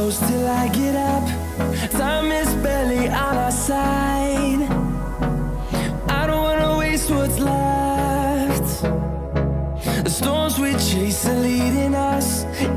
close till I get up. Time is barely on our side. I don't wanna waste what's left. The storms we chase are leading us